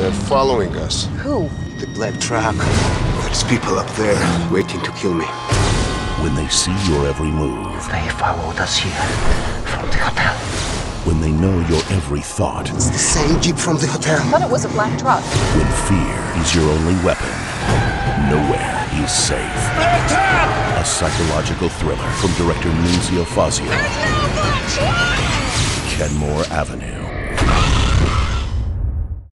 They're following us. Who? The black truck. There's people up there waiting to kill me. When they see your every move. They followed us here from the hotel. When they know your every thought. It's the same Jeep from the hotel. I thought it was a black truck. When fear is your only weapon. Nowhere is safe. A psychological thriller from director Nunzio Fazio. KENMORE Avenue.